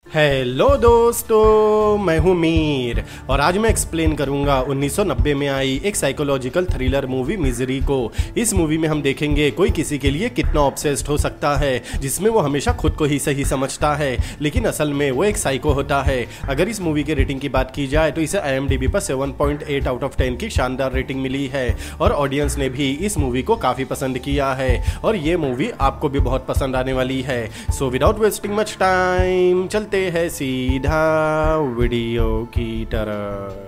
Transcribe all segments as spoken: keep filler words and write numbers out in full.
Hello दोस्तों, मैं हूं मीर और आज मैं एक्सप्लेन करूंगा उन्नीस सौ नब्बे में आई एक साइकोलॉजिकल थ्रिलर मूवी मिजरी को। इस मूवी में हम देखेंगे कोई किसी के लिए कितना ऑब्सेस्ड हो सकता है, जिसमें वो हमेशा खुद को ही सही समझता है लेकिन असल में वो एक साइको होता है। अगर इस मूवी के रेटिंग की बात की जाए तो इसे आई एम डी बी पर seven point eight out of ten की शानदार रेटिंग मिली है और ऑडियंस ने भी इस मूवी को काफ़ी पसंद किया है और ये मूवी आपको भी बहुत पसंद आने वाली है। So without wasting much time चलते है सीधा वीडियो की तरफ।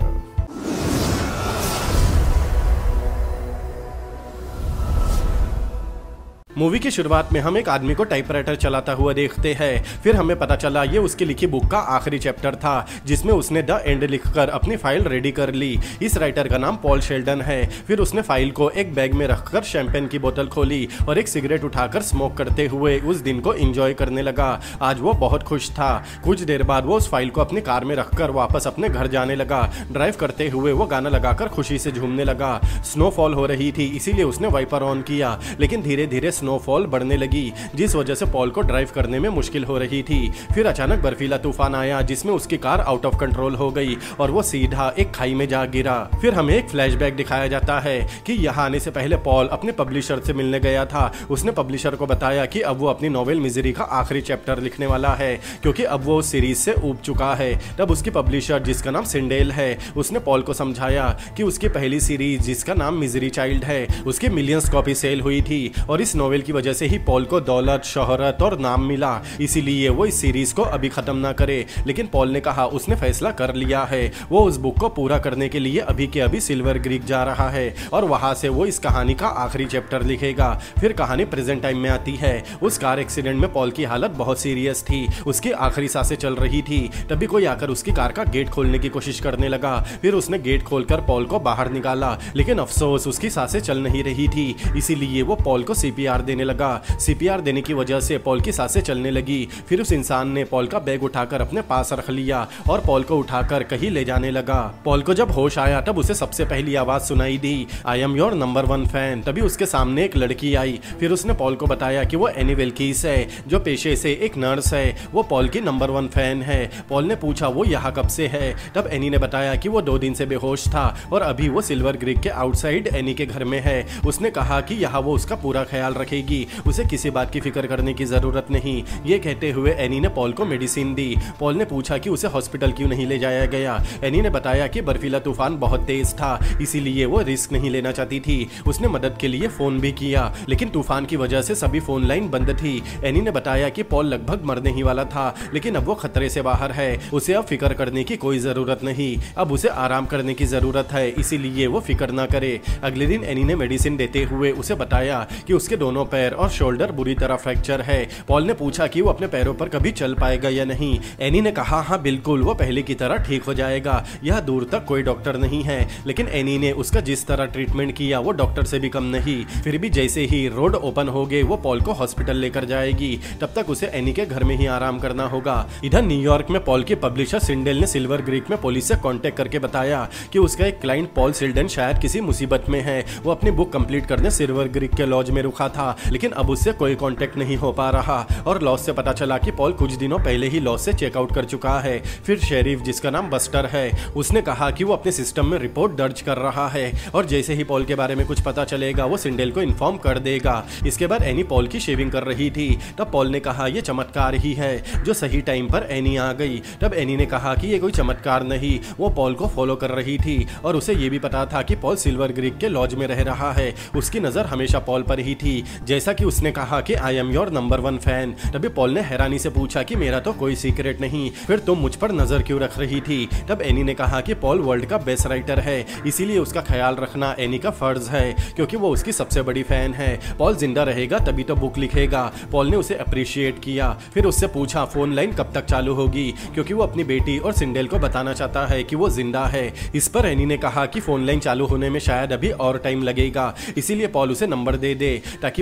मूवी की शुरुआत में हम एक आदमी को टाइपराइटर चलाता हुआ देखते हैं। फिर हमें पता चला ये उसकी लिखी बुक का आखिरी चैप्टर था जिसमें उसने द एंड लिखकर अपनी फाइल रेडी कर ली। इस राइटर का नाम पॉल शेल्डन है। फिर उसने फाइल को एक बैग में रखकर शैंपेन की बोतल खोली और एक सिगरेट उठाकर स्मोक करते हुए उस दिन को एंजॉय करने लगा। आज वो बहुत खुश था। कुछ देर बाद वो उस फाइल को अपनी कार में रखकर वापस अपने घर जाने लगा। ड्राइव करते हुए वो गाना लगाकर खुशी से झूमने लगा। स्नोफॉल हो रही थी इसीलिए उसने वाइपर ऑन किया, लेकिन धीरे धीरे स्नोफॉल बढ़ने लगी जिस वजह से पॉल को ड्राइव करने में मुश्किल हो रही थी। फिर अचानक बर्फीला तूफान आया जिसमें उसकी कार आउट ऑफ कंट्रोल हो गई और वो सीधा एक खाई में जा गिरा। फिर हमें एक फ्लैशबैक दिखाया जाता है कि यहाँ आने से पहले पॉल अपने पब्लिशर से मिलने गया था। उसने पब्लिशर को बताया कि अब वो अपनी नॉवेल मिजरी का आखिरी चैप्टर लिखने वाला है क्योंकि अब वो सीरीज से ऊब चुका है। तब उसकी पब्लिशर जिसका नाम सिंडेल है उसने पॉल को समझाया कि उसकी पहली सीरीज जिसका नाम मिजरी चाइल्ड है उसकी मिलियंस कॉपी सेल हुई थी और इस नॉवेल की वजह से ही पॉल को दौलत, शोहरत और नाम मिला, इसीलिए वो इस सीरीज को अभी खत्म ना करे। लेकिन पॉल ने कहा उसने फैसला कर लिया है, वो उस बुक को पूरा करने के लिए अभी के अभी सिल्वर ग्रीक जा रहा है और वहां से वो इस कहानी का आखिरी चैप्टर लिखेगा। फिर कहानी प्रेजेंट टाइम में आती है। उस कार एक्सीडेंट में पॉल की हालत बहुत सीरियस थी, उसकी आखिरी सांसें चल रही थी। तभी कोई आकर उसकी कार का गेट खोलने की कोशिश करने लगा। फिर उसने गेट खोलकर पॉल को बाहर निकाला, लेकिन अफसोस उसकी सांसें चल नहीं रही थी, इसीलिए वो पॉल को सी पी आर देने लगा। सीपीआर देने की वजह से पॉल की सांसें चलने लगी। फिर उस इंसान ने पॉल का बैग उठाकर अपने पास रख लिया और पॉल को उठाकर कहीं ले जाने लगा। पॉल को जब होश आया तब उसे सबसे पहली आवाज सुनाई दी, I am your number one fan. तभी उसके सामने एक लड़की आई। फिर उसने पॉल को बताया कि वो एनी विल्कीस है जो पेशे से एक नर्स है। वो पॉल की नंबर वन फैन है। पॉल ने पूछा वो यहाँ कब से है। तब एनी ने बताया कि वो दो दिन से बेहोश था और अभी वो सिल्वर ग्रीक के आउटसाइड एनी के घर में है। उसने कहा कि यहाँ वो उसका पूरा ख्याल रखेगी, उसे किसी बात की फिक्र करने की जरूरत नहीं। ये कहते हुए एनी ने पॉल को मेडिसिन दी। पॉल ने पूछा कि उसे हॉस्पिटल क्यों नहीं ले जाया गया। एनी ने बताया कि बर्फीला तूफान बहुत तेज था इसीलिए वो रिस्क नहीं लेना चाहती थी। उसने मदद के लिए फोन भी किया लेकिन तूफान की वजह से सभी फोन लाइन बंद थी। एनी ने बताया कि पॉल लगभग मरने ही वाला था लेकिन अब वो खतरे से बाहर है, उसे अब फिक्र करने की कोई जरूरत नहीं, अब उसे आराम करने की जरूरत है, इसीलिए वो फिक्र ना करे। अगले दिन एनी ने मेडिसिन देते हुए उसे बताया कि उसके दोनों पैर और शोल्डर बुरी तरह फ्रैक्चर है। पॉल ने पूछा कि वो अपने पैरों पर कभी चल पाएगा या नहीं। एनी ने कहा हाँ बिल्कुल, वो पहले की तरह ठीक हो जाएगा, यह दूर तक कोई डॉक्टर नहीं है। लेकिन एनी ने उसका जिस तरह ट्रीटमेंट किया वो डॉक्टर से भी कम नहीं। फिर भी जैसे ही रोड ओपन हो गए वो पॉल को हॉस्पिटल लेकर जाएगी। तब तक उसे एनी के घर में ही आराम करना होगा। इधर न्यूयॉर्क में पॉल के पब्लिशर सिंडेल ने सिल्वर ग्रीक में पुलिस से कांटेक्ट करके बताया कि उसका एक क्लाइंट पॉल शेल्डन शायद किसी मुसीबत में है। वो अपनी बुक कंप्लीट करने सिल्वर ग्रीक के लॉज में रुका था लेकिन अब उससे कोई कांटेक्ट नहीं हो पा रहा और लॉस से पता चला कि पॉल कुछ दिनों पहले ही लॉस से चेकआउट कर चुका है। फिर शेरिफ जिसका नाम बस्टर है उसने कहा कि वो अपने सिस्टम में रिपोर्ट दर्ज कर रहा है और जैसे ही पॉल के बारे में कुछ पता चलेगा वो सिंडेल को इन्फॉर्म कर देगा। इसके बाद एनी पॉल की शेविंग कर रही थी। तब पॉल ने कहा ये चमत्कार ही है जो सही टाइम पर एनी आ गई। तब एनी ने कहा कि ये कोई चमत्कार नहीं, वो पॉल को फॉलो कर रही थी और उसे ये भी पता था कि पॉल सिल्वर ग्रीक के लॉज में रह रहा है। उसकी नजर हमेशा पॉल पर ही थी। जैसा कि उसने कहा कि I am your number one fan. तभी पॉल ने हैरानी से पूछा कि मेरा तो कोई सीक्रेट नहीं, फिर तुम मुझ पर नजर क्यों रख रही थी। तब एनी ने कहा कि पॉल वर्ल्ड का बेस्ट राइटर है इसीलिए उसका ख्याल रखना एनी का फर्ज है क्योंकि वो उसकी सबसे बड़ी फैन है। पॉल जिंदा रहेगा तभी तो बुक लिखेगा। पॉल ने उसे अप्रिशिएट किया। फिर उससे पूछा फोन लाइन कब तक चालू होगी क्योंकि वो अपनी बेटी और सिंडेल को बताना चाहता है कि वो जिंदा है। इस पर एनी ने कहा कि फोन लाइन चालू होने में शायद अभी और टाइम लगेगा, इसीलिए पॉल उसे नंबर दे दे ताकि वो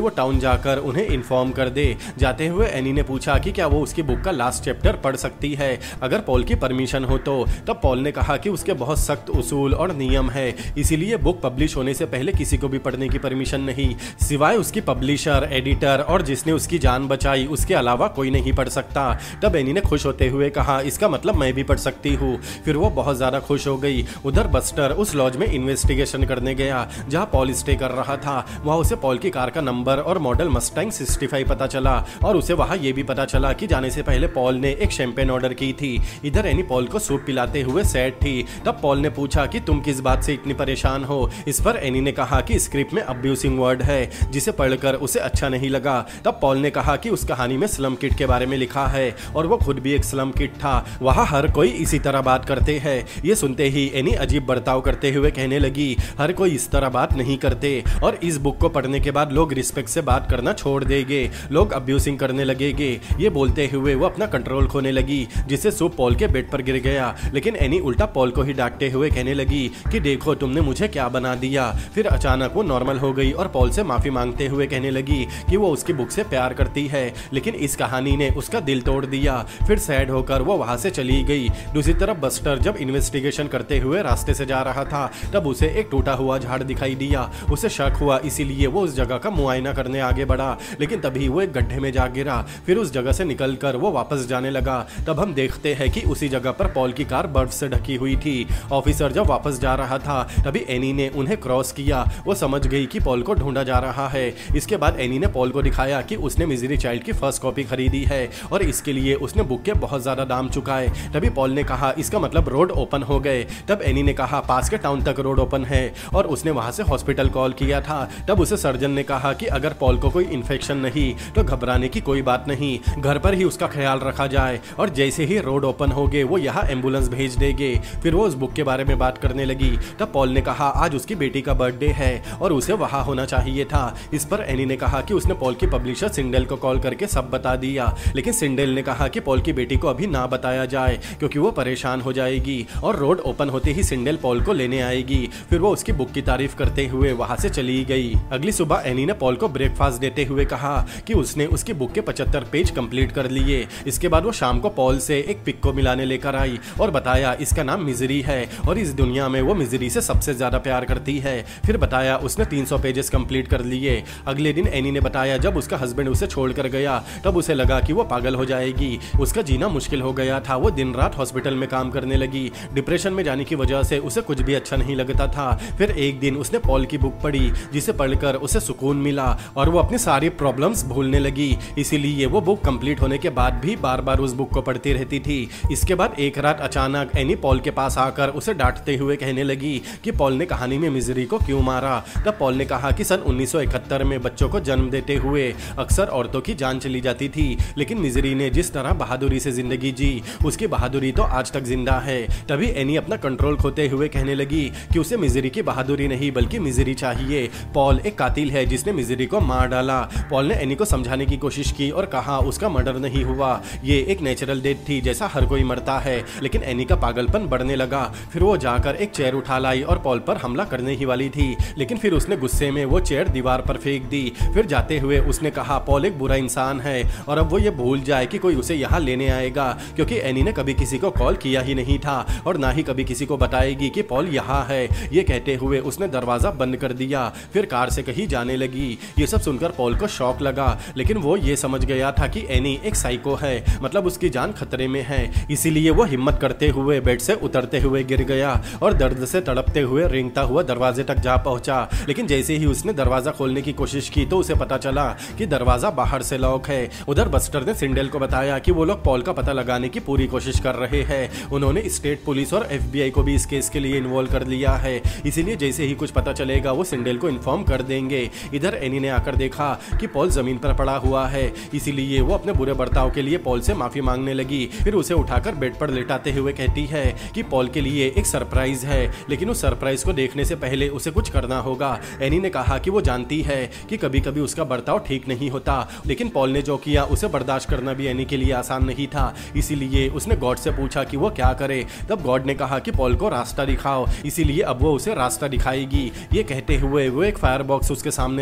टाउन जाकर उन्हें इन्फॉर्म कर दे। जाते हुए एनी ने पूछा कि क्या वो उसकी बुक का लास्ट चैप्टर पढ़ सकती है, अगर पॉल की परमिशन हो तो। तब पॉल ने कहा कि उसके बहुत सख्त उसूल और नियम है, इसीलिए बुक पब्लिश होने से पहले किसी को भी पढ़ने की परमिशन नहीं, सिवाय उसकी पब्लिशर, एडिटर और जिसने उसकी जान बचाई उसके अलावा कोई नहीं पढ़ सकता। तब एनी ने खुश होते हुए कहा, इसका मतलब मैं भी पढ़ सकती हूँ। फिर वो बहुत ज्यादा खुश हो गई। उधर बस्टर उस लॉज में इन्वेस्टिगेशन करने गया जहाँ पॉल स्टे कर रहा था। वहाँ उसे पॉल की कार का नंबर और मॉडल मस्टैंग सिक्सटी फाइव पता चला और उसे वहाँ ये भी पता चला कि जाने से पहले पॉल ने एक शैंपेन ऑर्डर की थी। इधर एनी पॉल को सूप पिलाते हुए सैड थी। तब पॉल ने पूछा कि तुम किस बात से इतनी परेशान हो। इस पर एनी ने कहा कि स्क्रिप्ट में अब्यूसिंग वर्ड है जिसे पढ़कर उसे अच्छा नहीं लगा। तब पॉल ने कहा कि उस कहानी में स्लम किड के बारे में लिखा है और वो खुद भी एक स्लम किड था, वहाँ हर कोई इसी तरह बात करते हैं। ये सुनते ही एनी अजीब बर्ताव करते हुए कहने लगी, हर कोई इस तरह बात नहीं करते और इस बुक को पढ़ने के बाद लोग रिस्पेक्ट से बात करना छोड़ देंगे, लोग अब्यूसिंग करने लगेंगे। ये बोलते हुए वो अपना कंट्रोल खोने लगी जिससे सूप पॉल के बेड पर गिर गया। लेकिन एनी उल्टा पॉल को ही डांटते हुए कहने लगी कि देखो तुमने मुझे क्या बना दिया। फिर अचानक वो नॉर्मल हो गई और पॉल से माफी मांगते हुए कहने लगी कि वो उसकी बुक से प्यार करती है, लेकिन इस कहानी ने उसका दिल तोड़ दिया। फिर सैड होकर वो वहां से चली गई। दूसरी तरफ बस्टर जब इन्वेस्टिगेशन करते हुए रास्ते से जा रहा था तब उसे एक टूटा हुआ झाड़ दिखाई दिया। उसे शक हुआ, इसीलिए वो उस जगह का मुआयना करने आगे बढ़ा, लेकिन तभी वो एक गड्ढे में जा गिरा। फिर उस जगह से निकलकर वो वापस जाने लगा। तब हम देखते हैं कि उसी जगह पर पॉल की कार बर्फ से ढकी हुई थी। ऑफिसर जब वापस जा रहा था तभी एनी ने उन्हें क्रॉस किया। वो समझ गई कि पॉल को ढूंढा जा रहा है। इसके बाद एनी ने पॉल को दिखाया कि उसने मिजरी चाइल्ड की फर्स्ट कॉपी खरीदी है और इसके लिए उसने बुक के बहुत ज्यादा दाम चुकाए। तभी पॉल ने कहा, इसका मतलब रोड ओपन हो गए। तब एनी ने कहा, पास के टाउन तक रोड ओपन है और उसने वहां से हॉस्पिटल कॉल किया था। तब उसे सर्जन ने कहा कि अगर पॉल को कोई इन्फेक्शन नहीं तो घबराने की कोई बात नहीं, घर पर ही उसका ख्याल रखा जाए और जैसे ही रोड ओपन हो गए वो यहाँ एम्बुलेंस भेज देंगे। फिर वो उस बुक के बारे में बात करने लगी। तब पॉल ने कहा, आज उसकी बेटी का बर्थडे है और उसे वहां होना चाहिए था। इस पर एनी ने कहा कि उसने पॉल की पब्लिशर सिंडेल को कॉल करके सब बता दिया, लेकिन सिंडेल ने कहा कि पॉल की बेटी को अभी ना बताया जाए क्योंकि वो परेशान हो जाएगी और रोड ओपन होते ही सिंडेल पॉल को लेने आएगी। फिर वो उसकी बुक की तारीफ करते हुए वहां से चली गई। अगली सुबह एनी ने पॉल को ब्रेकफास्ट देते हुए कहा कि उसने उसकी बुक के पचहत्तर पेज कंप्लीट कर लिए। इसके बाद वो शाम को पॉल से एक पिक को मिलाने लेकर आई और बताया इसका नाम मिजरी है और इस दुनिया में वो मिजरी से सबसे ज्यादा प्यार करती है। फिर बताया उसने तीन सौ पेजेस कंप्लीट कर लिए। अगले दिन एनी ने बताया जब उसका हस्बैंड उसे छोड़कर गया तब उसे लगा कि वो पागल हो जाएगी, उसका जीना मुश्किल हो गया था। वो दिन रात हॉस्पिटल में काम करने लगी। डिप्रेशन में जाने की वजह से उसे कुछ भी अच्छा नहीं लगता था। फिर एक दिन उसने पॉल की बुक पढ़ी जिसे पढ़कर उसे सुकून मिला और वो अपनी सारी प्रॉब्लम्स भूलने लगी। इसीलिए वो बुक कंप्लीट होने के बाद भी बार बार उस बुक को पढ़ती रहती थी। इसके बाद एक रात अचानक एनी पॉल के पास आकर उसे डांटते हुए कहने लगी कि पॉल ने कहानी में मिजरी को क्यों मारा। तब पॉल ने कहा कि सन उन्नीस सौ इकहत्तर में बच्चों को जन्म देते हुए अक्सर औरतों की जान चली जाती थी, लेकिन मिजरी ने जिस तरह बहादुरी से जिंदगी जी उसकी बहादुरी तो आज तक जिंदा है। तभी एनी अपना कंट्रोल खोते हुए कहने लगी कि उसे मिजरी की बहादुरी नहीं बल्कि मिजरी चाहिए। पॉल एक कातिल है जिसने मिजरी को मार डाला। पॉल ने एनी को समझाने की कोशिश की और कहा उसका मर्डर नहीं हुआ, ये एक नेचुरल डेथ थी जैसा हर कोई मरता है। लेकिन एनी का पागलपन बढ़ने लगा। फिर वो जाकर एक चेयर उठा लाई और पॉल पर हमला करने ही वाली थी, लेकिन फिर उसने गुस्से में वो चेयर दीवार पर फेंक दी। फिर जाते हुए उसने कहा पॉल एक बुरा इंसान है और अब वो ये भूल जाए कि कोई उसे यहाँ लेने आएगा, क्योंकि एनी ने कभी किसी को कॉल किया ही नहीं था और ना ही कभी किसी को बताएगी कि पॉल यहाँ है। ये कहते हुए उसने दरवाजा बंद कर दिया। फिर कार से कहीं जाने लगी। ये सब सुनकर पॉल को शॉक लगा, लेकिन वो ये समझ गया था कि एनी एक साइको है, मतलब उसकी जान खतरे में है। इसीलिए वो हिम्मत करते हुए बेड से उतरते हुए गिर गया और दर्द से तड़पते हुए रेंगता हुआ दरवाजे तक जा पहुंचा। लेकिन जैसे ही उसने दरवाजा खोलने की कोशिश की तो उसे पता चला कि दरवाजा बाहर से लॉक है। उधर बस्टर ने सिंडेल को बताया कि वो लोग पॉल का पता लगाने की पूरी कोशिश कर रहे हैं। उन्होंने स्टेट पुलिस और एफबीआई को भी इस केस के लिए इन्वॉल्व कर लिया है, इसीलिए जैसे ही कुछ पता चलेगा वो सिंडेल को इन्फॉर्म कर देंगे। इधर एनी ने आकर देखा कि पॉल जमीन पर पड़ा हुआ है, इसीलिए वो अपने बुरे बर्ताव के लिए पॉल से माफी मांगने लगी। फिर उसे उठाकर बेड पर लेटाते हुए कहती है कि पॉल के लिए एक सरप्राइज है, लेकिन उस सरप्राइज को देखने से पहले उसे कुछ करना होगा। एनी ने कहा कि वो जानती है कि कभी कभी उसका बर्ताव ठीक नहीं होता, लेकिन पॉल ने जो किया उसे बर्दाश्त करना भी एनी के लिए आसान नहीं था। इसीलिए उसने गॉड से पूछा कि वो क्या करे। तब गॉड ने कहा कि पॉल को रास्ता दिखाओ, इसीलिए अब वो उसे रास्ता दिखाएगी। ये कहते हुए वो एक फायर बॉक्स उसके सामने लेकर आ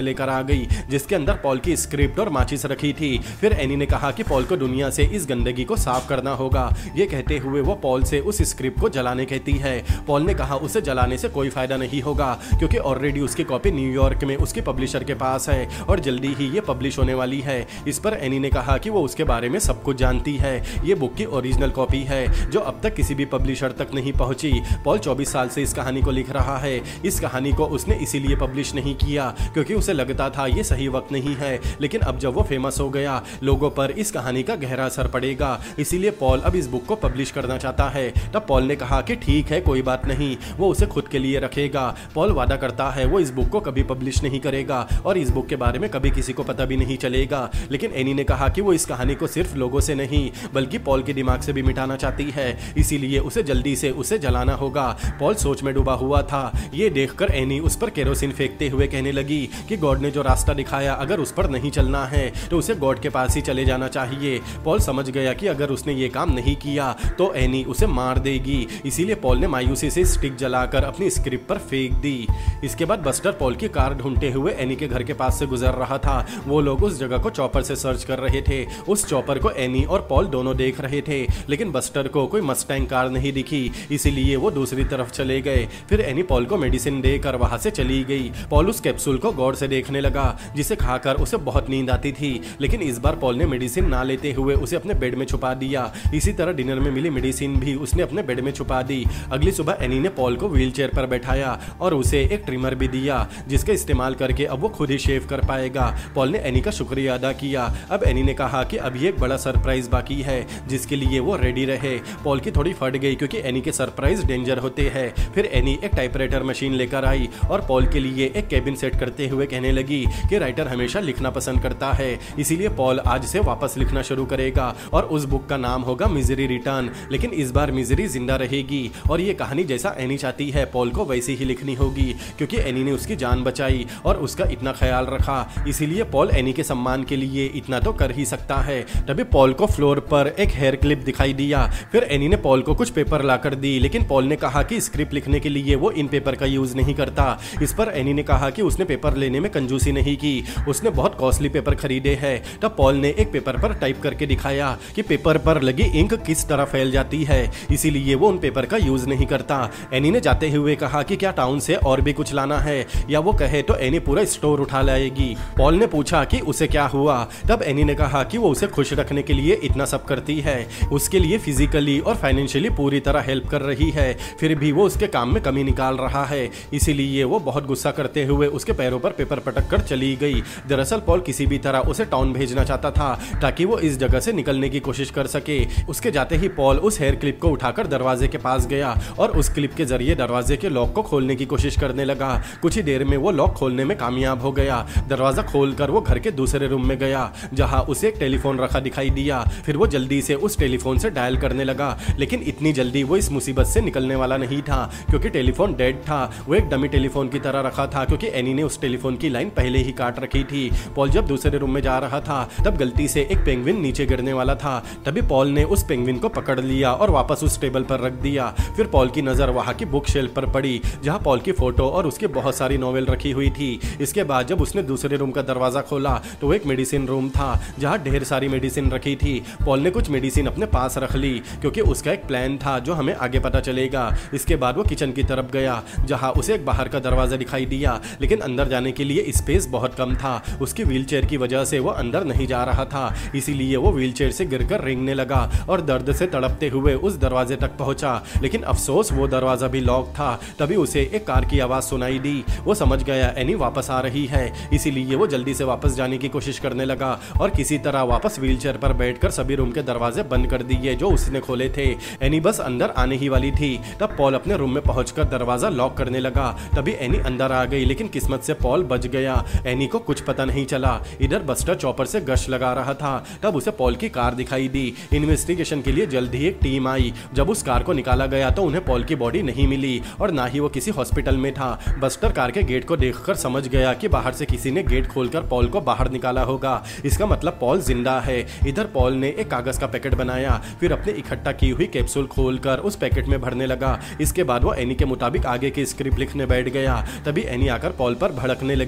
गई जिसके अंदर पॉल की स्क्रिप्ट और माचिस रखी थी। फिर एनी ने कहा कि पॉल को दुनिया से इस गंदगी को साफ करना होगा। ये कहते हुए वो पॉल से उस स्क्रिप्ट को जलाने कहती है। पॉल ने कहा उसे जलाने से कोई फायदा नहीं होगा क्योंकि ऑलरेडी उसकी कॉपी न्यूयॉर्क में उसके पब्लिशर के पास है और जल्दी ही ये पब्लिश होने वाली है। इस पर एनी ने कहा कि वो उसके बारे में सब कुछ जानती है। ये बुक की ओरिजिनल कॉपी है जो अब तक किसी भी पब्लिशर तक नहीं पहुंची। पॉल चौबीस साल से इस कहानी को लिख रहा है। इस कहानी को उसने इसीलिए पब्लिश नहीं किया क्योंकि उसे लगता था ये सही वक्त नहीं है, लेकिन अब जब वो फेमस हो गया लोगों पर इस कहानी का गहरा असर पड़ेगा, इसीलिए पॉल अब इस बुक को पब्लिश करना चाहता है। तब पॉल ने कहा कि ठीक है कोई बात नहीं, वो उसे खुद के लिए रखेगा। पॉल वादा करता है वो इस बुक को कभी पब्लिश नहीं करेगा और इस बुक के बारे में कभी किसी को पता भी नहीं चलेगा। लेकिन एनी ने कहा कि वो इस कहानी को सिर्फ लोगों से नहीं बल्कि पॉल के दिमाग से भी मिटाना चाहती है, इसीलिए उसे जल्दी से उसे जलाना होगा। पॉल सोच में डूबा हुआ था। ये देखकर एनी उस पर केरोसिन फेंकते हुए कहने लगी कि गॉड ने जो रास्ता दिखाया अगर उस पर नहीं चलना है तो उसे गॉड के पास ही चले जाना चाहिए। पॉल समझ गया कि अगर उसने ये काम नहीं किया तो एनी उसे मार देगी, इसीलिए पॉल ने मायूसी से स्टिक जलाकर अपनी स्क्रिप्ट पर फेंक दी। इसके बाद बस्टर पॉल की कार ढूंढते हुए एनी के घर के पास से गुजर रहा था। वो लोग उस जगह को चॉपर से सर्च कर रहे थे। उस चॉपर को एनी और पॉल दोनों देख रहे थे, लेकिन बस्टर को कोई मस्टैंग कार नहीं दिखी, इसीलिए वो दूसरी तरफ चले गए। फिर एनी पॉल को मेडिसिन देकर वहां से चली गई। पॉल उस कैप्सूल को गौर से देखने लगा जिसे खाकर उसे बहुत नींद आती थी, लेकिन इस बार पॉल ने मेडिसिन ना लेते हुए उसे अपने बेड में छुपा दिया। इसी तरह डिनर में मिली मेडिसिन भी उसने अपने बेड में छुपा दी। अगली सुबह एनी ने पॉल को व्हील चेयर पर बैठाया और उसे एक ट्रिमर भी दिया जिसका इस्तेमाल करके अब वो खुद ही शेव कर पाएगा। पॉल ने एनी का शुक्रिया अदा किया। अब एनी ने कहा कि अभी एक बड़ा सरप्राइज बाकी है जिसके लिए वो रेडी रहे। पॉल की थोड़ी फट गई क्योंकि एनी के सरप्राइज डेंजर होते हैं। फिर एनी एक टाइपराइटर मशीन लेकर आई और पॉल के लिए एक केबिन सेट करते हुए कहने लगी कि राइटर हमेशा लिखना पसंद करता है, इसीलिए पॉल आज से वापस लिखना शुरू करेगा और उस बुक का नाम होगा मिजरी रिटर्न। लेकिन इस बार मिजरी जिंदा रहेगी और ये कहानी जैसा एनी चाहती है पॉल को वैसी ही लिखनी होगी क्योंकि एनी ने उसकी जान बचाई और उसका इतना ख्याल रखा, इसीलिए पॉल एनी के सम्मान के लिए इतना तो कर ही सकता है। तभी पॉल को फ्लोर पर एक हेयर क्लिप दिखाई दिया। फिर एनी ने पॉल को कुछ पेपर लाकर दी, लेकिन पॉल ने कहा कि स्क्रिप्ट लिखने के लिए वो इन पेपर का यूज नहीं करता। इस पर एनी ने कहा कि उसने पेपर लेने में कंजूसी नहीं की, उसने बहुत कॉस्टली पेपर खरीदे हैं। तब पॉल ने एक पेपर पर टाइप करके दिखाया कि पेपर पर लगी इंक किस तरह फैल जाती है, इसीलिए वो उन पेपर का यूज नहीं करता। एनी ने जाते हुए कहा कि क्या टाउन से और भी कुछ लाना है, या वो कहे तो एनी पूरा स्टोर उठा लाएगी। पॉल ने पूछा कि उसे क्या हुआ। तब एनी ने कहा कि वो उसे खुश रखने के लिए इतना सब करती है, उसके लिए फिजिकली और फाइनेंशियली पूरी तरह हेल्प कर रही है, फिर भी वो उसके काम में कमी निकाल रहा है, इसीलिए वो बहुत गुस्सा करते हुए उसके पैरों पर पेपर पटक कर चली गई। दरअसल पॉल किसी भी तरह उसे टाउन भेजना चाहता था ताकि वो इस जगह से निकलने की कोशिश कर सके। उसके जाते ही पॉल उस हेयर क्लिप को उठाकर दरवाजे के पास गया और उस क्लिप के जरिए दरवाजे के लॉक को खोलने की कोशिश करने लगा। कुछ ही देर में वो लॉक खोलने में कामयाब हो गया। दरवाजा खोलकर वो घर के दूसरे रूम में गया जहां उसे एक टेलीफोन रखा दिखाई दिया। फिर वो जल्दी से उस टेलीफोन से डायल करने लगा, लेकिन इतनी जल्दी वो इस मुसीबत से निकलने वाला नहीं था क्योंकि टेलीफोन डेड था। वो एक डमी टेलीफोन की तरह रखा था क्योंकि एनी ने उस टेलीफोन की लाइन पहले ही काट रखी थी। पॉल जब दूसरे रूम में जा रहा था तब गलती से एक पेंगुइन नीचे गिरने वाला था। तभी पॉल ने उस पेंगुइन को पकड़ लिया और वापस उस टेबल पर रख दिया। फिर पॉल की नजर वहां की बुक शेल्फ पर पड़ी जहां पॉल की फोटो और उसकी बहुत सारी नॉवेल रखी हुई थी। इसके बाद जब उसने दूसरे रूम का दरवाजा खोला तो वो एक मेडिसिन रूम था जहां ढेर सारी मेडिसिन रखी थी। पॉल ने कुछ मेडिसिन अपने पास रख ली क्योंकि उसका एक प्लान था जो हमें आगे पता चलेगा। इसके बाद वो किचन की तरफ गया जहां उसे एक बाहर का दरवाजा दिखाई दिया, लेकिन अंदर जाने के लिए स्पेस बहुत कम था। उसकी व्हीलचेयर की वजह से वो अंदर नहीं जा रहा था, इसीलिए वो व्हीलचेयर से गिरकर रेंगने लगा और दर्द से तड़पते हुए उस दरवाजे तक पहुंचा, लेकिन अफसोस वो दरवाजा भी लॉक था। तभी उसे एक कार की आवाज सुनाई दी। वो समझ गया एनी वापस आ रही है, इसीलिए वो जल्दी से वापस जाने की कोशिश करने लगा और किसी तरह वापस व्हीलचेयर पर बैठकर सभी रूम के दरवाजे बंद कर दिए जो उसने खोले थे। एनी बस अंदर आने ही वाली थी, तब पॉल अपने रूम में पहुंचकर दरवाजा लॉक करने लगा। तभी एनी अंदर आ गई, लेकिन किस्मत से पॉल बच गया। एनी को कुछ पता नहीं चला। इधर बस्टर चॉपर से गश्त लगा रहा था, तब उसे पॉल की कार दिखाई दी। इन्वेस्टिगेशन के लिए जल्द ही एक टीम आई। जब उस कार को निकाला गया तो उन्हें पॉल की बॉडी नहीं मिली और ना ही वो किसी हॉस्पिटल में था। बस्टर कार के गेट को देखकर समझ गया कि बाहर से किसी ने गेट खोलकर पॉल को बाहर निकाला होगा, इसका मतलब पॉल जिंदा है। इधर पॉल ने एक कागज का पैकेट बनाया, फिर अपने इकट्ठा की हुई कैप्सूल खोलकर उस पैकेट में भरने लगा। इसके बाद वो एनी के मुताबिक आगे की स्क्रिप्ट लिखने बैठ गया। तभी एनी आकर पॉल पर भड़कने लगी और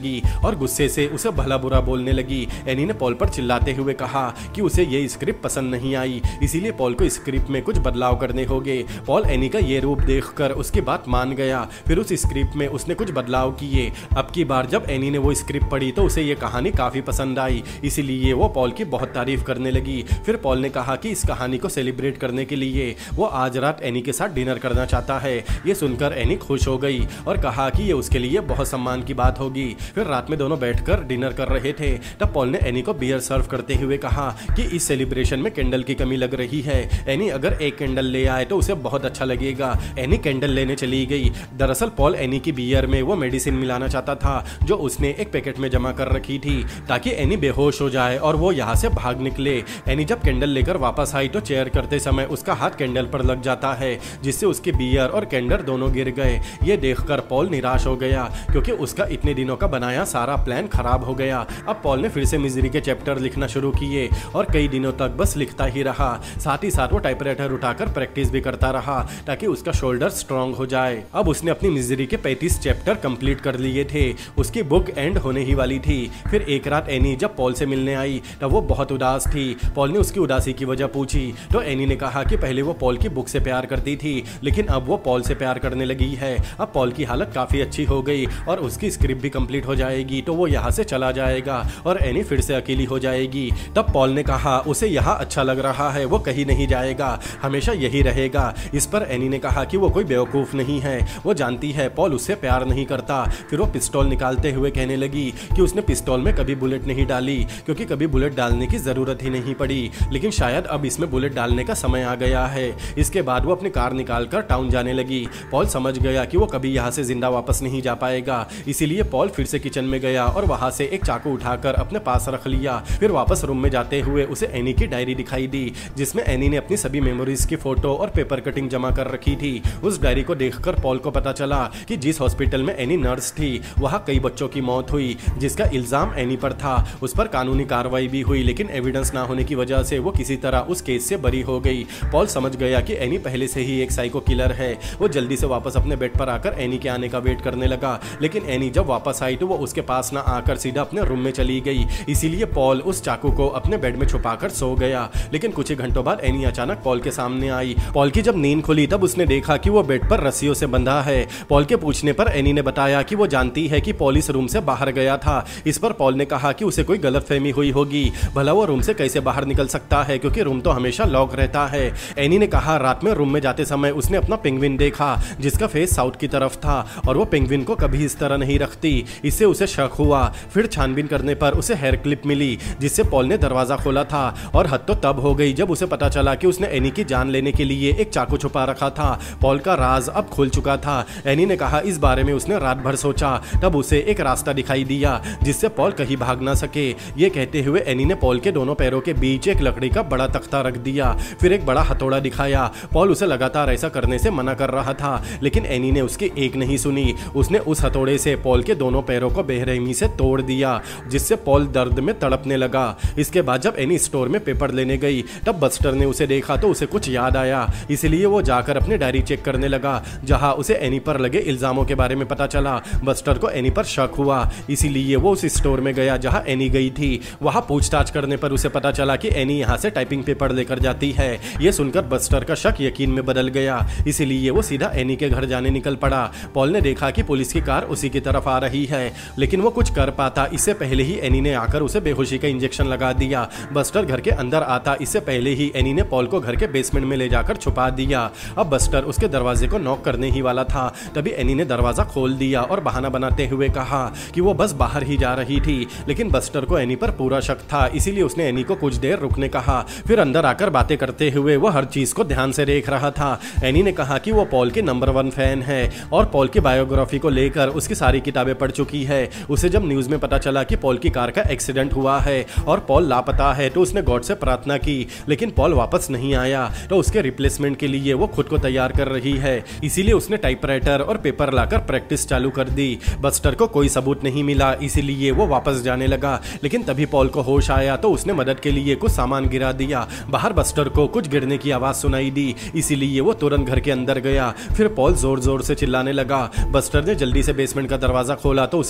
और गुस्से से उसे भला बुरा बोलने लगी। एनी ने पॉल पर चिल्लाते हुए कहा कि उसे ये स्क्रिप्ट पसंद नहीं आई, इसीलिए पॉल को स्क्रिप्ट में कुछ बदलाव करने होंगे। पॉल एनी का ये रूप देखकर उसकी बात मान गया। फिर उस स्क्रिप्ट में उसने कुछ बदलाव किए। अब की बार जब एनी ने वो स्क्रिप्ट पढ़ी तो उसे ये कहानी काफी पसंद आई, इसीलिए वो पॉल की बहुत तारीफ करने लगी। फिर पॉल ने कहा कि इस कहानी को सेलिब्रेट करने के लिए वो आज रात एनी के साथ डिनर करना चाहता है। ये सुनकर एनी खुश हो गई और कहा कि ये उसके लिए बहुत सम्मान की बात होगी। फिर रात में दोनों बैठकर डिनर कर रहे थे, तब पॉल ने एनी को बियर सर्व करते हुए कहा कि इस सेलिब्रेशन में कैंडल की कमी लग रही है। एनी अगर एक कैंडल ले आए तो उसे बहुत अच्छा लगेगा। एनी कैंडल लेने चली गई। दरअसल पॉल एनी की बियर में वो मेडिसिन मिलाना चाहता था जो उसने एक पैकेट में जमा कर रखी थी, ताकि एनी बेहोश हो जाए और वो यहाँ से भाग निकले। एनी जब कैंडल लेकर वापस आई तो चेयर करते समय उसका हाथ कैंडल पर लग जाता है, जिससे उसकी बियर और कैंडल दोनों गिर गए। ये देखकर पॉल निराश हो गया, क्योंकि उसका इतने दिनों का बनाया सारा प्लान खराब हो गया। अब पॉल ने फिर से मिजरी के चैप्टर लिखना शुरू किए और कई दिनों तक बस लिखता ही रहा। साथ ही साथ वो टाइपराइटर उठाकर प्रैक्टिस भी करता रहा ताकि उसका शोल्डर स्ट्रांग हो जाए। अब उसने अपनी मिजरी के पैंतीस चैप्टर कंप्लीट कर लिए थे। उसकी बुक एंड होने ही वाली थी। फिर एक रात एनी जब पॉल से मिलने आई तब वो बहुत उदास थी। पॉल ने उसकी उदासी की वजह पूछी तो एनी ने कहा कि पहले वो पॉल की बुक से प्यार करती थी, लेकिन अब वो पॉल से प्यार करने लगी है। अब पॉल की हालत काफी अच्छी हो गई और उसकी स्क्रिप्ट भी कंप्लीट हो जाएगी, तो वो यहाँ से चला जाएगा और एनी फिर से अकेली हो जाएगी। तब पॉल ने कहा उसे यहाँ अच्छा लग रहा है, वो कहीं नहीं जाएगा, हमेशा यही रहेगा। इस पर एनी ने कहा कि वो कोई बेवकूफ नहीं है, वो जानती है पॉल उससे प्यार नहीं करता। फिर वो पिस्तौल निकालते हुए कहने लगी कि उसने पिस्तौल में कभी बुलेट नहीं डाली, क्योंकि कभी बुलेट डालने की जरूरत ही नहीं पड़ी, लेकिन शायद अब इसमें बुलेट डालने का समय आ गया है। इसके बाद वो अपनी कार निकालकर टाउन जाने लगी। पॉल समझ गया कि वो कभी यहाँ से जिंदा वापस नहीं जा पाएगा, इसीलिए पॉल फिर से किचन में गया और वहां से एक चाकू उठाकर अपने पास रख लिया। फिर वापस रूम में जाते हुए उसे एनी की डायरी दिखाई दी, जिसमें एनी ने अपनी सभी मेमोरीज की फोटो और पेपर कटिंग जमा कर रखी थी। उस डायरी को देखकर पॉल को पता चला कि जिस हॉस्पिटल में एनी नर्स थी वहाँ कई बच्चों की मौत हुई, जिसका इल्जाम एनी पर था। उस पर कानूनी कार्रवाई भी हुई, लेकिन एविडेंस ना होने की वजह से वो किसी तरह उस केस से बरी हो गई। पॉल समझ गया कि एनी पहले से ही एक साइको किलर है। वो जल्दी से वापस अपने बेड पर आकर एनी के आने का वेट करने लगा, लेकिन एनी जब वापस आई तो वो उसके पास ना आकर सीधा अपने रूम में चली गई। इसीलिए पॉल उस चाकू को अपने बेड में छुपाकर सो गया। लेकिन कुछ ही घंटों बाद एनी अचानक पॉल के सामने आई। पॉल की जब नींद खुली तब उसने देखा कि वो बेड पर रस्सियों से बंधा है। पॉल के पूछने पर एनी ने बताया कि वो जानती है कि पॉल इस रूम से बाहर गया था। इस पर पॉल ने कहा कि उसे कोई गलतफहमी हुई होगी, भला वो रूम से कैसे बाहर निकल सकता है, क्योंकि रूम तो हमेशा लॉक रहता है। एनी ने कहा रात में रूम में जाते समय उसने अपना पेंगुइन देखा, जिसका फेस साउथ की तरफ था और वो पेंगुइन को कभी इस तरह नहीं रखती। इससे उसे शक हुआ। फिर छानबीन करने पर उसे हेयर क्लिप मिली, जिससे पॉल ने दरवाजा खोला था। और हद तो तब हो गई जब उसे पता चला कि उसने एनी की जान लेने के लिए एक चाकू छुपा रखा था। पॉल का राज अब खुल चुका था। एनी ने कहा इस बारे में उसने रात भर सोचा, तब उसे एक रास्ता दिखाई दिया जिससे पॉल कहीं भाग ना सके। ये कहते हुए एनी ने पॉल के दोनों पैरों के बीच एक लकड़ी का बड़ा तख्ता रख दिया, फिर एक बड़ा हथौड़ा दिखाया। पॉल उसे लगातार ऐसा करने से मना कर रहा था, लेकिन एनी ने उसकी एक नहीं सुनी। उसने उस हथौड़े से पॉल के दोनों पैरों को बेरहमी से तोड़ दिया, जिससे पॉल दर्द में तड़पने लगा। इसके बाद जब एनी स्टोर में पेपर लेने गई तब बस्टर ने उसे देखा तो उसे कुछ याद आया, इसलिए वो जाकर अपनी डायरी चेक करने लगा, जहां उसे एनी पर लगे इल्जामों के बारे में पता चला। बस्टर को एनी पर शक हुआ, इसीलिए वो उस स्टोर में गया जहां एनी गई थी। वहां पूछताछ करने पर उसे पता चला कि एनी यहां से टाइपिंग पेपर लेकर जाती है। ये सुनकर बस्टर का शक यकीन में बदल गया, इसीलिए वो सीधा एनी के घर जाने निकल पड़ा। पॉल ने देखा कि पुलिस की कार उसी की तरफ आ रही है, लेकिन वो कुछ कर पाता इससे पहले ही एनी ने आकर उसे बेहोशी का इंजेक्शन लगा दिया। बस्टर घर के अंदर आता इससे पहले ही एनी ने पॉल को घर के बेसमेंट में ले जाकर छुपा दिया। अब बस्टर उसके दरवाजे को नॉक करने ही वाला था, तभी एनी ने दरवाजा खोल दिया और बहाना बनाते हुए कहा कि वो बस बाहर ही जा रही थी। लेकिन बस्टर को एनी पर पूरा शक था, इसीलिए उसने एनी को कुछ देर रुकने कहा। फिर अंदर आकर बातें करते हुए वो हर चीज को ध्यान से देख रहा था। एनी ने कहा कि वो पॉल के नंबर वन फैन है और पॉल की बायोग्राफी को लेकर उसकी सारी किताबें पढ़ चुकी है। उसे जब न्यूज में पता चला कि पॉल की कार का एक्सीडेंट हुआ है और पॉल लापता है तो उसने गॉड से प्रार्थना की, लेकिन पॉल वापस नहीं आया, तो उसके रिप्लेसमेंट के लिए वो खुद को तैयार कर रही है। इसीलिए उसने टाइपराइटर और पेपर लाकर प्रैक्टिस चालू कर दी। बस्टर को कोई सबूत नहीं मिला, इसीलिए वो वापस जाने लगा। लेकिन तभी पॉल को होश आया तो उसने मदद के लिए कुछ सामान गिरा दिया। बाहर बस्टर को कुछ गिरने की आवाज सुनाई दी, इसीलिए वो तुरंत घर के अंदर गया। फिर पॉल जोर जोर से चिल्लाने लगा। बस्टर ने जल्दी से बेसमेंट का दरवाजा खोला तो उसे पॉल मिल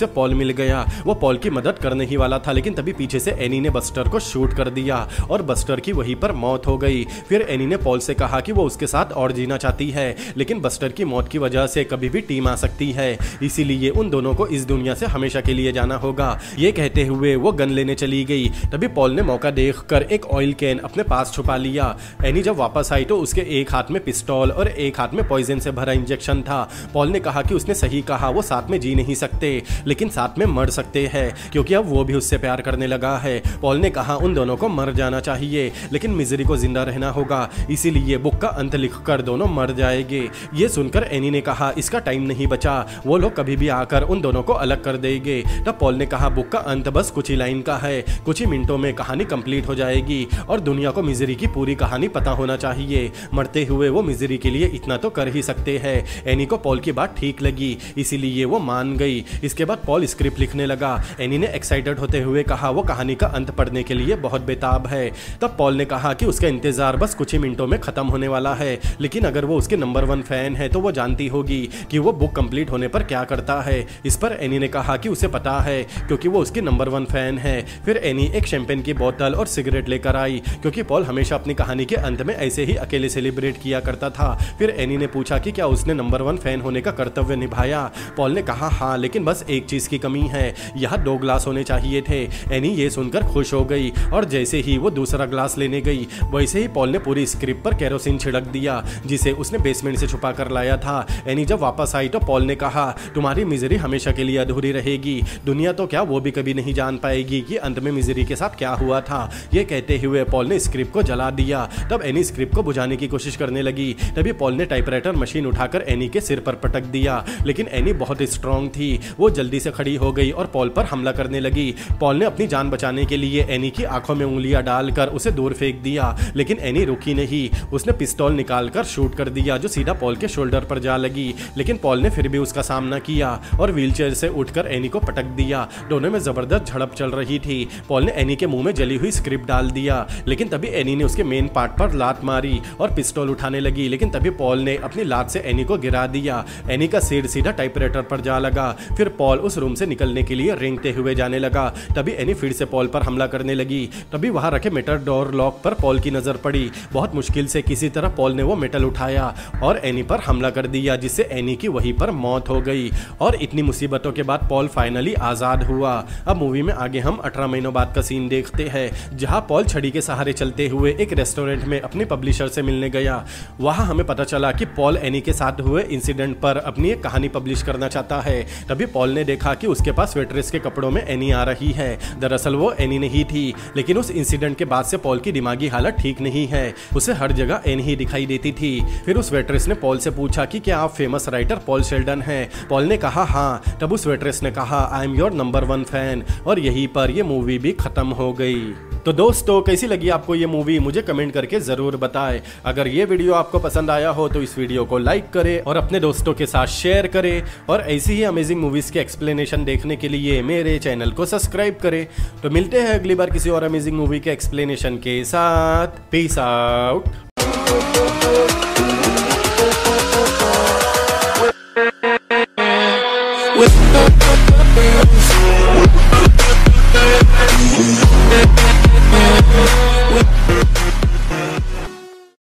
गया। वो पॉल की मदद करने ही वाला था, लेकिन तभी पीछे से एनी ने बस्टर को शूट कर दिया और बस्टर की वहीं पर मौत हो गई। फिर एनी ने पॉल से कहा कि वो उसके साथ और जीना चाहती है, लेकिन बस्टर की मौत की वजह से कभी भी टीम आ सकती है, इसीलिए उन दोनों को इस दुनिया से हमेशा के लिए जाना होगा। ये कहते हुए वो गन लेने चली गई। तभी पॉल ने मौका देखकर एक ऑयल कैन अपने पास छुपा लिया। एनी जब वापस आई तो उसके एक हाथ में पिस्तौल और एक हाथ में पॉइजन से भरा इंजेक्शन था। पॉल ने कहा कि उसने सही कहा, वो साथ में जी नहीं सकते, लेकिन साथ में मर सकते हैं, क्योंकि अब वो भी उससे प्यार करने लगा है। पॉल ने कहा उन दोनों को मर जाना चाहिए, लेकिन मिजरी को जिंदा रहना होगा, इसीलिए बुक का अंत लिखकर दोनों मर जाएंगे। ये सुनकर एनी ने कहा इसका टाइम नहीं बचा, वो लोग कभी भी आकर उन दोनों को अलग कर देंगे। तब पॉल ने कहा बुक का अंत बस कुछ ही लाइन का है, कुछ ही मिनटों में कहानी कंप्लीट हो जाएगी और दुनिया को मिजरी की पूरी कहानी पता होना चाहिए। मरते हुए वो मिजरी के लिए इतना तो कर ही सकते हैं। एनी को पॉल की बात ठीक लगी, इसीलिए वो मान गई। इसके बाद पॉल स्क्रिप्ट लिखने लगा। एनी ने एक्साइटेड होते हुए कहा वो कहानी का अंत पढ़ने के लिए बहुत बेताब है। तब पॉल ने कहा कि उसका इंतजार बस कुछ ही मिनटों में खत्म होने वाला है, लेकिन अगर वो उसके नंबर वन फैन है तो वो जानती होगी कि वो बुक कंप्लीट होने पर क्या करता है। इस पर एनी ने कहा कि उसे पता है, क्योंकि वो उसकी नंबर वन फैन है। फिर एनी एक शैंपेन की बोतल और सिगरेट लेकर आई, क्योंकि पॉल हमेशा अपनी कहानी के अंत में ऐसे ही अकेले सेलिब्रेट किया करता था। फिर एनी ने पूछा कि क्या उसने नंबर वन फैन होने का कर्तव्य निभाया। पॉल ने कहा हाँ, लेकिन बस एक चीज की कमी है, यहाँ दो ग्लास होने चाहिए थे। एनी ये सुनकर खुश हो गई और जैसे ही वो दूसरा ग्लास लेने गई, वैसे ही पॉल ने पूरी स्क्रिप्ट पर केरोसिन छिड़क दिया, जिसे उसने बेसमेंट से छुपा कर लाया था। एनी जब वापस आई तो पॉल ने कहा तुम्हारी मिजरी हमेशा के लिए अधूरी रहेगी, दुनिया तो क्या वो भी कभी नहीं जान पाएगी कि अंत में मिजरी के साथ क्या हुआ था। ये कहते हुए पॉल ने स्क्रिप्ट को जला दिया। तब एनी स्क्रिप्ट को बुझाने की कोशिश करने लगी। तभी पॉल ने टाइपराइटर मशीन उठाकर एनी के सिर पर पटक दिया, लेकिन एनी बहुत स्ट्रांग थी। वो जल्दी से खड़ी हो गई और पॉल पर हमला करने लगी। पॉल ने अपनी जान बचाने के लिए एनी की आंखों में उंगलियां डालकर उसे दूर फेंक दिया, लेकिन एनी रुकी नहीं। उसने पिस्तौल निकालकर शूट कर दिया, जो सीधा पॉल के शोल्डर पर जा लगी, लेकिन पॉल ने फिर भी उसका सामना किया और व्हीलचेयर से उठकर एनी को पटक दिया। दोनों में जबरदस्त झड़प चल रही थी। पॉल ने एनी के मुंह में जली हुई स्क्रिप्ट डाल दिया, लेकिन तभी एनी ने उसके मेन पार्ट पर लात मारी और पिस्तौल उठाने लगी, लेकिन तभी पॉल ने अपनी लात से एनी को गिरा दिया। एनी का सिर सीधा टाइपराइटर पर जा लगा। फिर पॉल उस रूम से निकलने के लिए रेंगते हुए जाने लगा। तभी एनी फिर से पॉल पर हमला करने लगी। तभी वहां रखे मेटल डोर लॉक पर पॉल की नजर पड़ी। बहुत मुश्किल से किसी तरह पॉल ने वो मेटल उठाया और एनी पर हमला कर दिया, जिससे एनी की वहीं पर मौत हो गई। और इतनी मुसीबतों के बाद पॉल फाइनली आजाद हुआ। अब मूवी में आगे हम अठारह महीनों बाद का सीन देखते हैं, जहां पॉल छड़ी के सहारे चलते हुए एक रेस्टोरेंट में अपने पब्लिशर से मिलने गया। वहां हमें पता चला कि पॉल एनी के साथ हुए इंसिडेंट पर अपनी एक कहानी पब्लिश करना चाहता है। तभी पॉल ने देखा कि उसके पास वेट्रेस के कपड़ों में एनी आ रही है। दरअसल वो एनी नहीं थी, लेकिन उस इंसिडेंट के बाद से पॉल की दिमागी हालत ठीक नहीं है। उसे हर जगह एनी ही दिखाई देती थी। फिर उस वेट्रेस ने पॉल से पूछा कि क्या आप फेमस राइटर पॉल शेल्डन हैं? पॉल ने कहा हाँ। तब उस वेट्रेस ने कहा I am your number one fan, और यहीं पर ये मूवी भी खत्म हो गई। तो दोस्तों, कैसी लगी आपको ये मूवी मुझे कमेंट करके जरूर बताएं। अगर ये वीडियो आपको पसंद आया हो तो इस वीडियो को लाइक करें और अपने दोस्तों के साथ शेयर करें, और ऐसी ही अमेजिंग मूवीज के एक्सप्लेनेशन देखने के लिए मेरे चैनल को सब्सक्राइब करें। तो मिलते हैं अगली बार किसी और अमेजिंग मूवी के एक्सप्लेनेशन के साथ। Peace out.